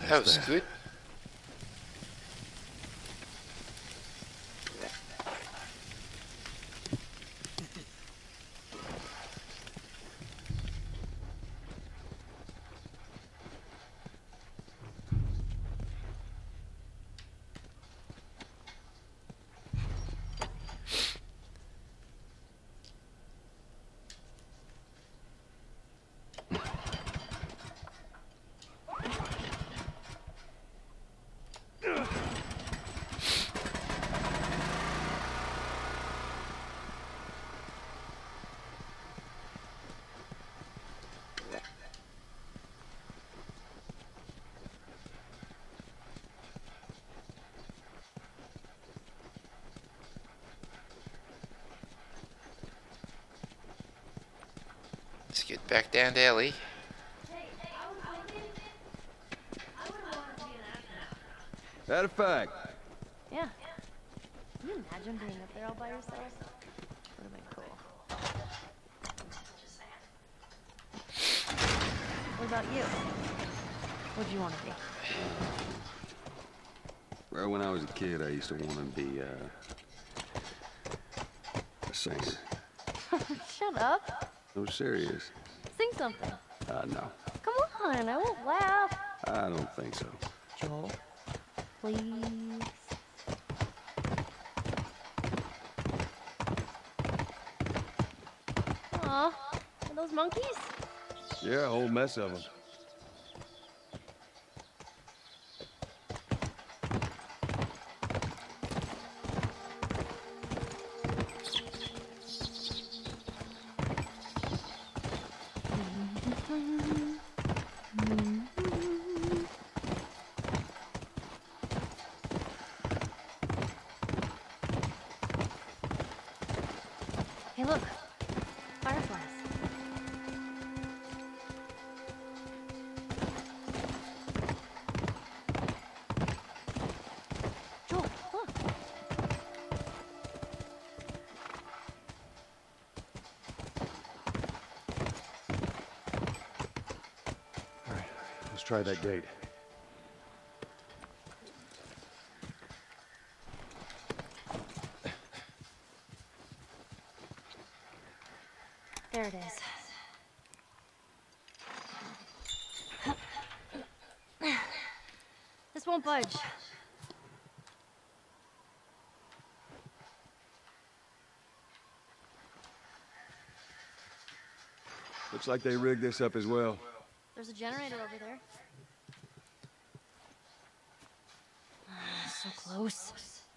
That was good. Let's get back down to Ellie. That a fact? Yeah. Can you imagine being up there all by yourself? Would have been cool. What about you? What'd you want to be? Well, when I was a kid, I used to want to be, a singer. Shut up. No, serious. Sing something. No. Come on, I won't laugh. I don't think so. Joel, please. Aw, are those monkeys? Yeah, a whole mess of them. Hey, look. Fireflies. Joel, look. All right, let's try that gate. There it is. This won't budge. Looks like they rigged this up as well. There's a generator over there. So close.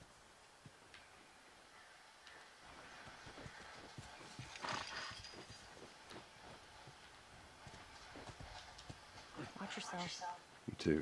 Watch yourself. You too.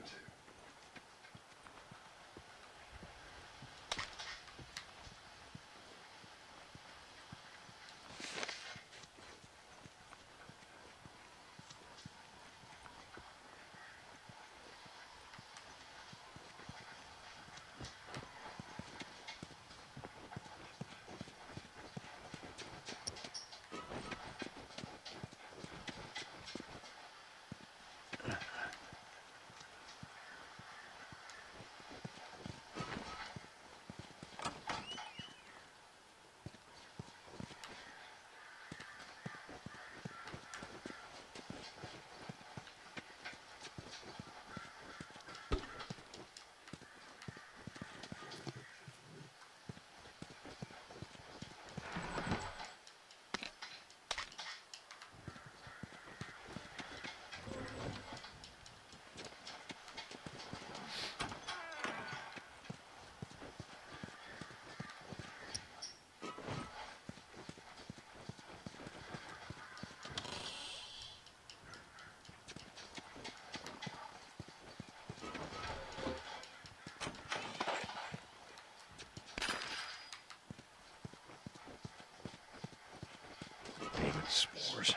S'mores.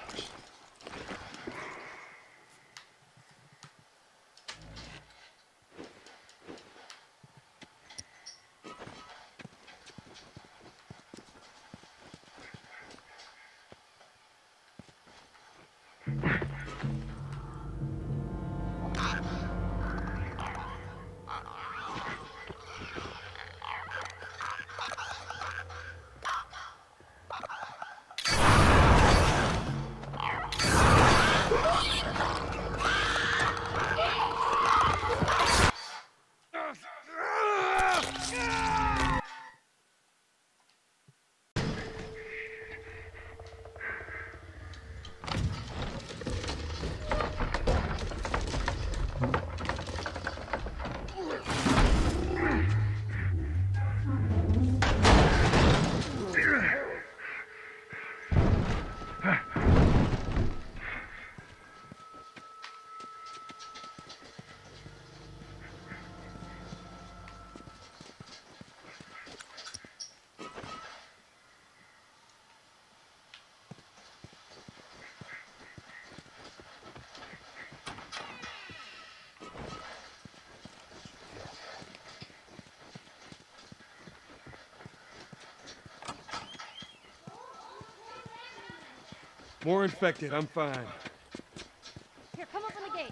More infected, I'm fine. Here, come open the gate.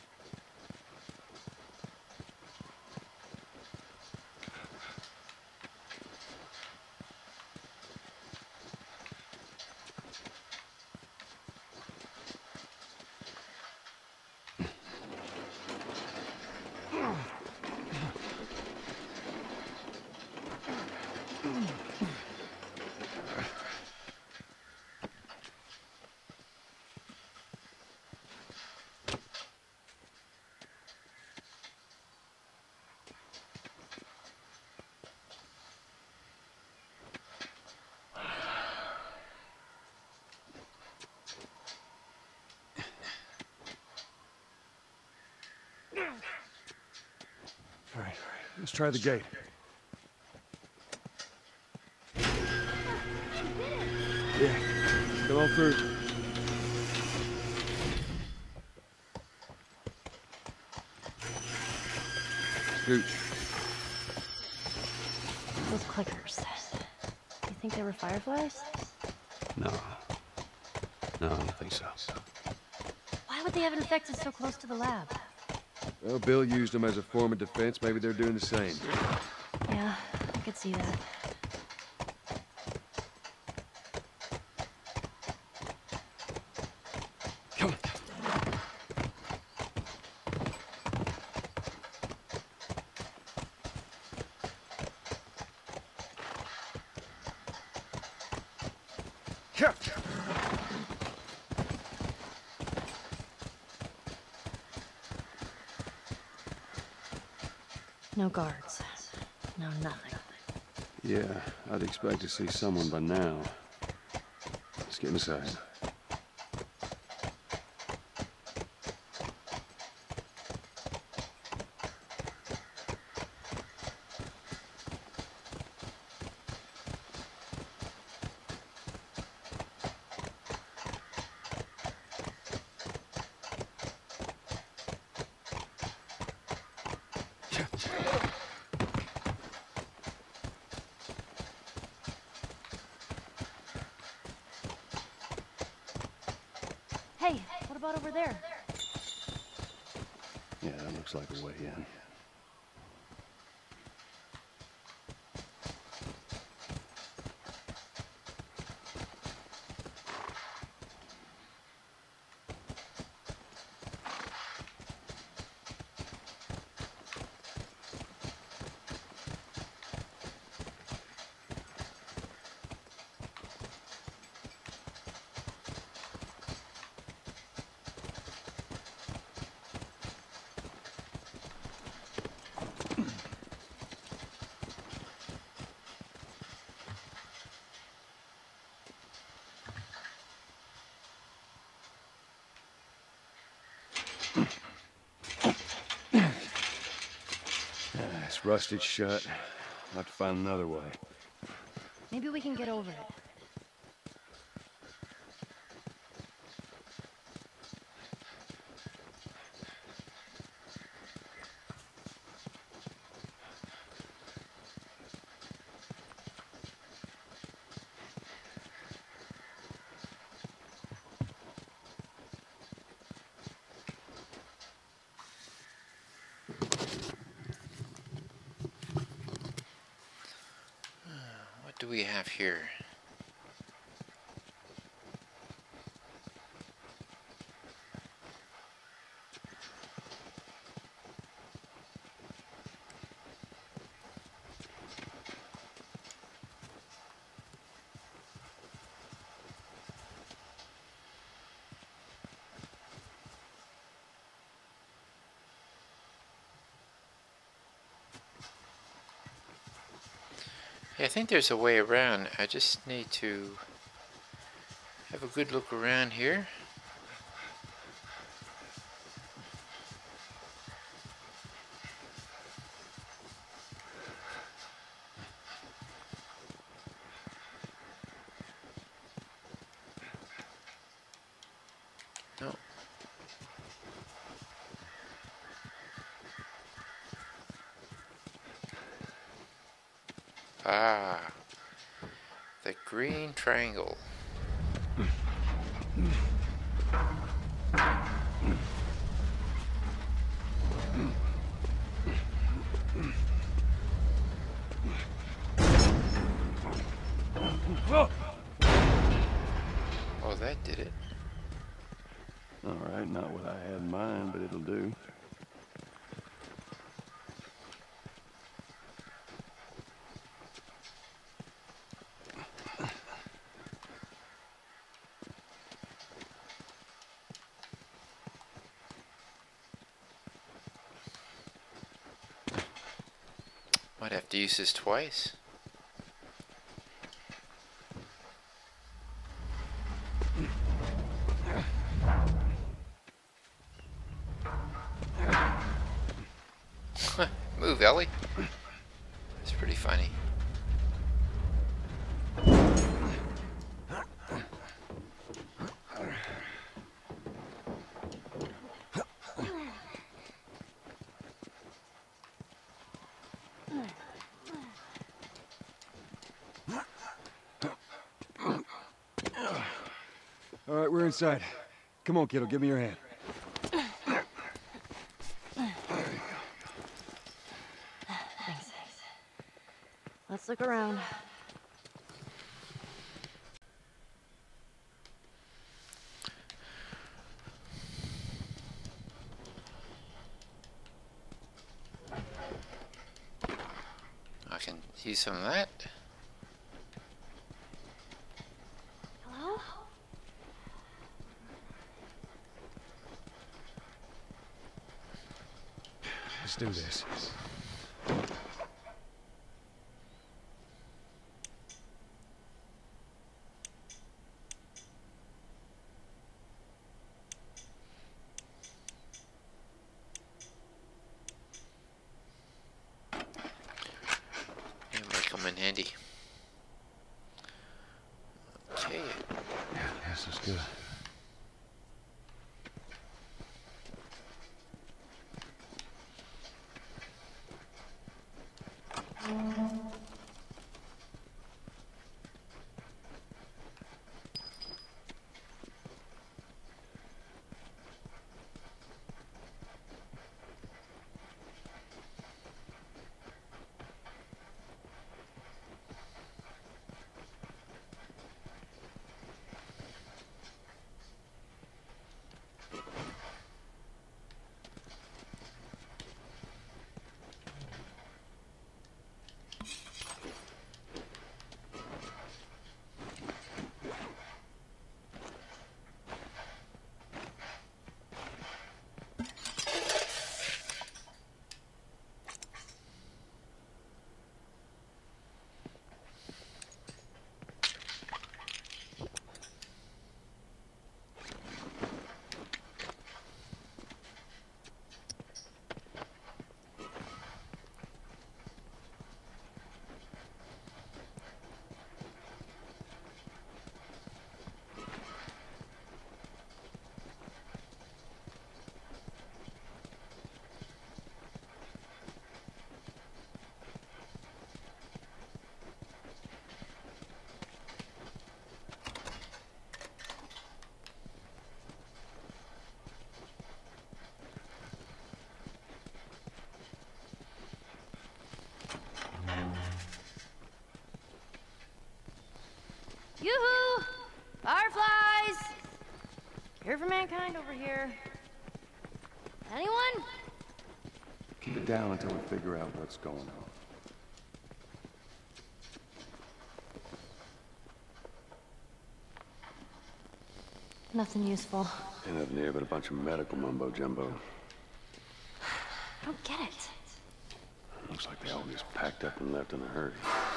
All right, let's try the gate. Yeah, come on through. Scoot. Those clickers. You think they were fireflies? No. No, I don't think so. Why would they have infected so close to the lab? Well, Bill used them as a form of defense. Maybe they're doing the same. Yeah, I could see that. Come on. Come. No guards. No nothing. Yeah, I'd expect to see someone by now. Let's get inside. Hey, what about over there? Yeah, that looks like a way in. It's rusted shut. I'll have to find another way. Maybe we can get over it. What do we have here? Yeah, I think there's a way around. I just need to have a good look around here. No. Ah, the green triangle. had mine, but it'll do. Might have to use this twice. Move, Ellie. It's pretty funny. All right, we're inside. Come on, kiddo, give me your hand. Thanks. Let's look around. I can use some of that. Hello? Let's do this. It might come in handy. Okay. Yes, that's good. Yoo-hoo! Fireflies! Here for mankind over here. Anyone? Keep it down until we figure out what's going on. Nothing useful. Ain't nothing here but a bunch of medical mumbo-jumbo. I don't get it. Looks like they all just packed up and left in a hurry.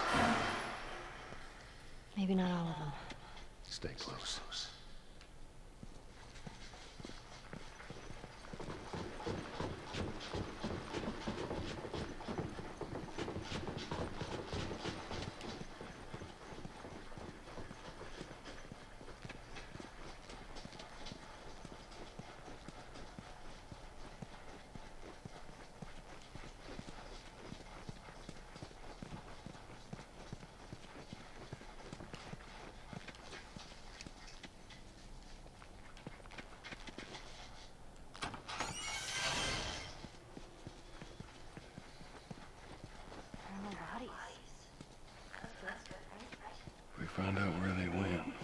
Maybe not all of them. Stay close. We find out where they went.